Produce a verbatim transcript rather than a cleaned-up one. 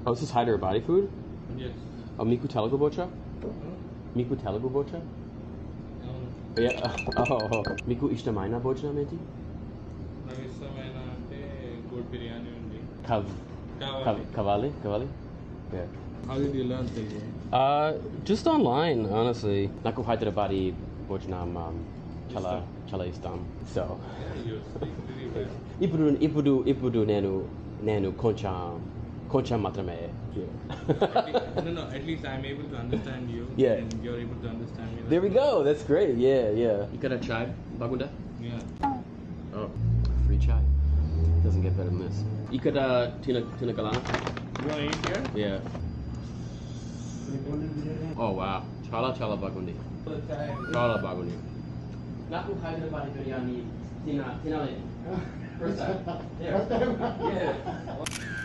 Oh, this is Hyderabadi food? Yes. Oh, Miku Telugu bocha? Huh? Miku Telugu bocha? No. Yeah. Oh, oh. Miku Xiaomanyc భోజనం ఏంటి? నాకు ఇష్టమైన అంటే good biryani ఉంది. Kav. కావాలి. Kavali? Kavali? Yeah. How did you learn Telugu? Uh, just online, honestly. Naku Hyderabadi భోజనం um, chala chala istam. So. Yeah, you speak really well. ఇప్పుడు ఇప్పుడు ఇప్పుడు నేను నేను కొంచెం కొంచెం మాత్రమే. At least, no, no. At least I'm able to understand you. Yeah. And you're able to understand me. There we go. That's great. Yeah, yeah. You got a chai, bagunda? Yeah. Oh, free chai. Doesn't get better than this. You could uh tina tina galana? You wanna eat here? Yeah. Oh wow. Chala chala bagundi. Chala bagundi. Naku Hyderabadi biryani tina tinale. First time. Yeah. Yeah.